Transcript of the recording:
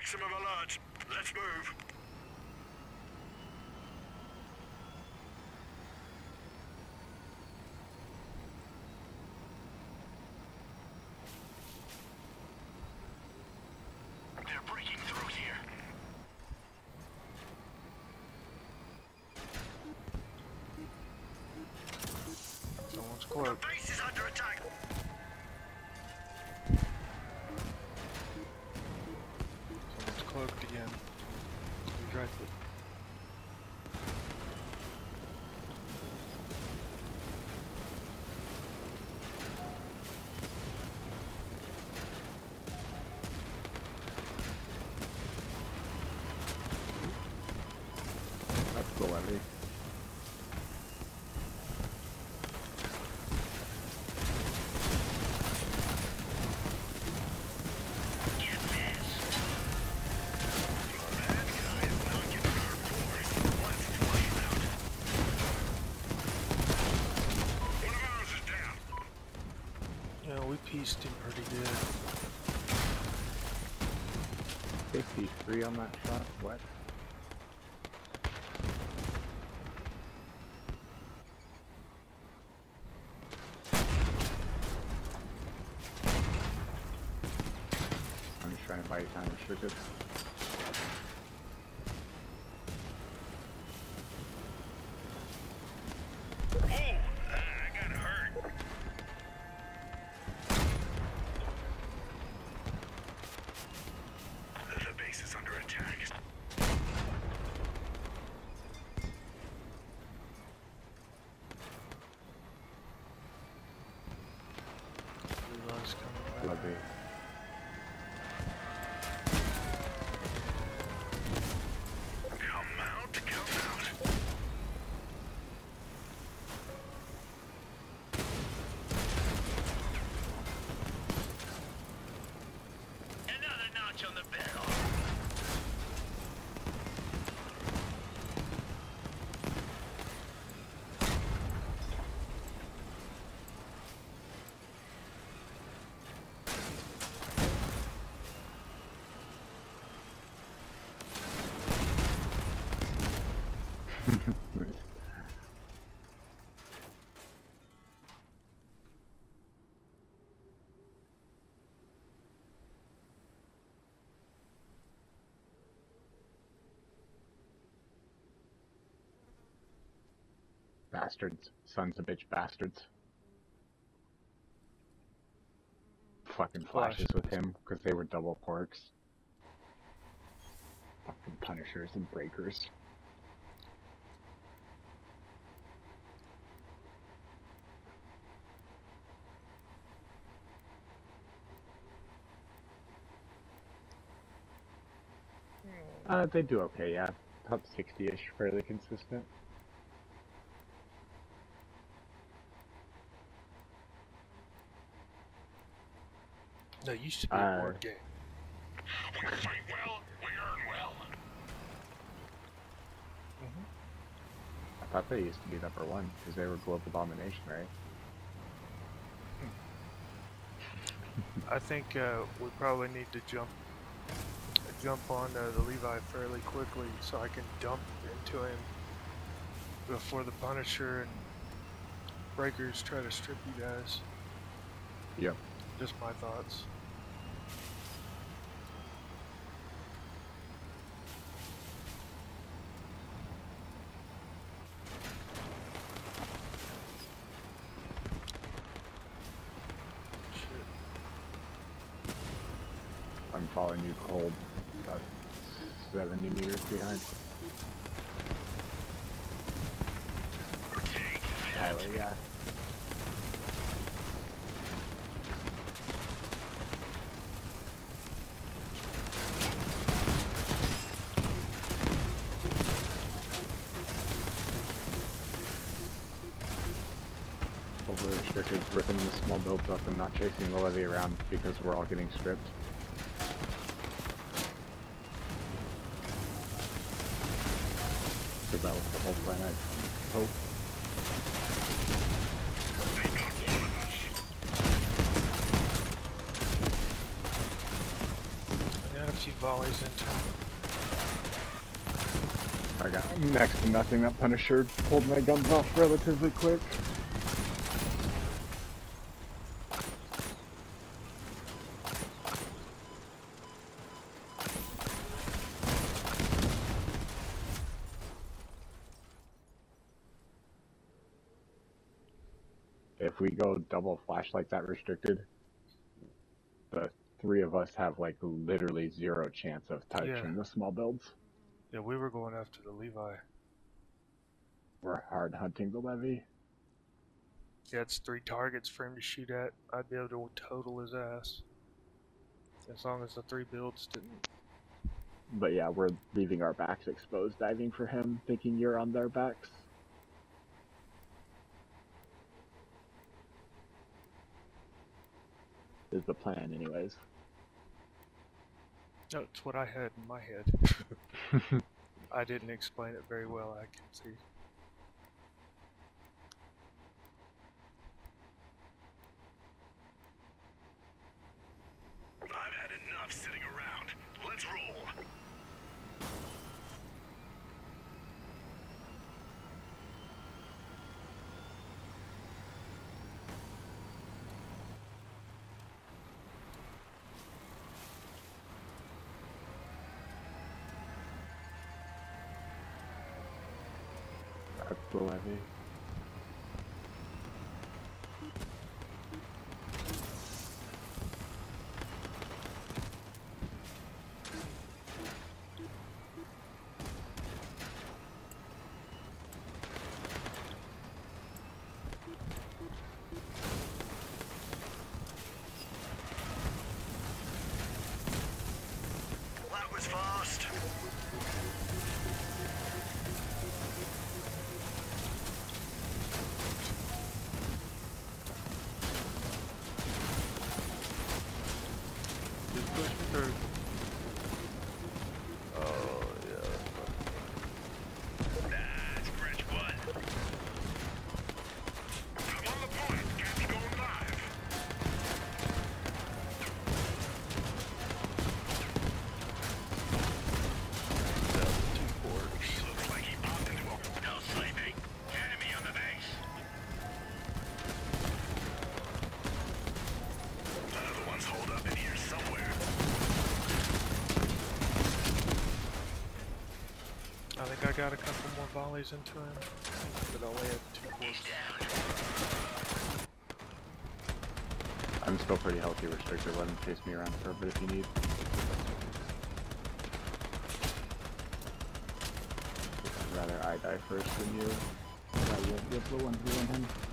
Maximum alert. Let's move. They're breaking through here. Someone's The cloaked. base is under attack. Someone's cloaked again. He's rifled. That's the levy. Get this. That guy is knocking on our doors. Let's fly him out. One of ours is down. Yeah, we pieced him pretty good. 53 on that shot. What? I'm just trying to buy time restricted. Oh, I got hurt. The base is under attack. Levi's coming back. Levy. Come out, come out. Another notch on the barrel. Bastards. Sons of bitch bastards. Fucking flashes with him because they were double porks. Fucking punishers and breakers. They do okay, yeah. Top 60-ish, fairly consistent. That used to be a board game. We fight well, we earn well. I thought they used to be number one because they were global domination, right? I think we probably need to jump on the Levi fairly quickly so I can dump into him before the Punisher and Breakers try to strip you guys. Yep. Just my thoughts. Shit. I'm following you cold, about 70 meters behind. Tyler, yeah. Overly restricted, ripping the small builds up and not chasing the levy around because we're all getting stripped. So that was the whole plan, I hope. I got a few volleys into him. I got next to nothing. That Punisher pulled my guns off relatively quick. If we go double flashlight that restricted, the three of us have like literally zero chance of touching the small builds. Yeah, we were going after the Levi. We're hard hunting the levy. Yeah, it's 3 targets for him to shoot at. I'd be able to total his ass. As long as the 3 builds didn't. But yeah, we're leaving our backs exposed diving for him, thinking you're on their backs. Is the plan anyways. That's what I had in my head. I didn't explain it very well, I can see. I've had enough sitting around. Let's roll. That's the levy. That was fast. Just push me through. Oh, yeah. That's Gretch 1. I'm on the point. Cat's going live. That was 2 ports. He looks like he popped into a... No sleeping. Enemy on the base. Other ones hold up in here somewhere. I think I got a couple more volleys into him, but I only had 2 ports. I'm still pretty healthy restricted. Let him chase me around for a bit if you need. I'd rather I die first than you. Yeah, you're the one who won him.